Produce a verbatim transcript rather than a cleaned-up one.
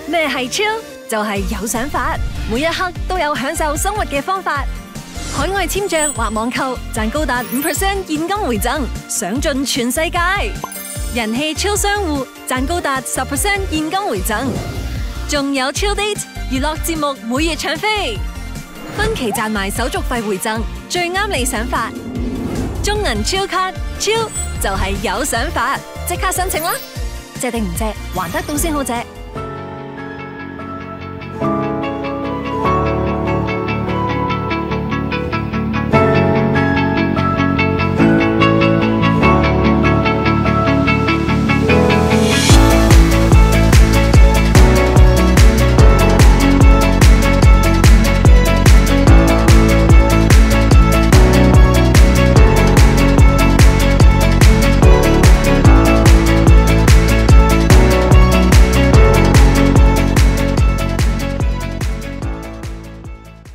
咩係 chill？就係有想法，每一刻都有享受生活嘅方法。海外簽賬或網購賺高達五 percent 現金回贈，想盡全世界。人氣 chill 商戶賺高達十 percent 現金回贈，仲有 chill date 娛樂節目每月搶飛，分期賺埋手續費回贈，最啱你想法。中銀 chill 卡 chill 就係有想法，即刻申請啦！借定唔借？還得到先好借。